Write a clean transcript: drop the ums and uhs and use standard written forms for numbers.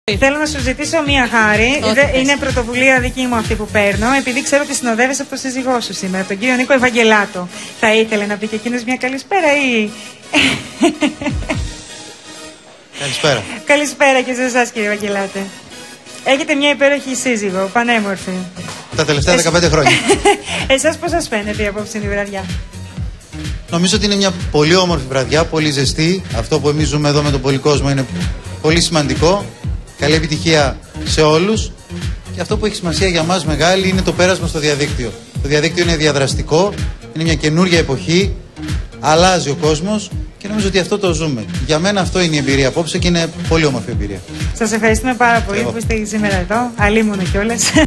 Θέλω να σου ζητήσω μία χάρη. Είναι πρωτοβουλία δική μου αυτή που παίρνω, επειδή ξέρω ότι συνοδεύεσαι από τον σύζυγό σου σήμερα, τον κύριο Νίκο Ευαγγελάτο. Θα ήθελε να πει και εκείνος μια καλησπέρα ή. Καλησπέρα. Καλησπέρα και σε εσάς, κύριε Ευαγγελάτε. Έχετε μια υπέροχη σύζυγο, πανέμορφη. Τα τελευταία 15 χρόνια. Εσάς πώς σας φαίνεται η απόψινή βραδιά? Νομίζω ότι είναι μια πολύ όμορφη βραδιά, πολύ ζεστή. Αυτό που εμείς ζούμε εδώ με τον πολυκόσμο είναι πολύ σημαντικό. Καλή επιτυχία σε όλους. Και αυτό που έχει σημασία για μας μεγάλη είναι το πέρασμα στο διαδίκτυο. Το διαδίκτυο είναι διαδραστικό, είναι μια καινούργια εποχή, αλλάζει ο κόσμος και νομίζω ότι αυτό το ζούμε. Για μένα αυτό είναι η εμπειρία απόψε και είναι πολύ όμορφη εμπειρία. Σας ευχαριστούμε πάρα πολύ που είστε σήμερα εδώ, αλίμονο κιόλας.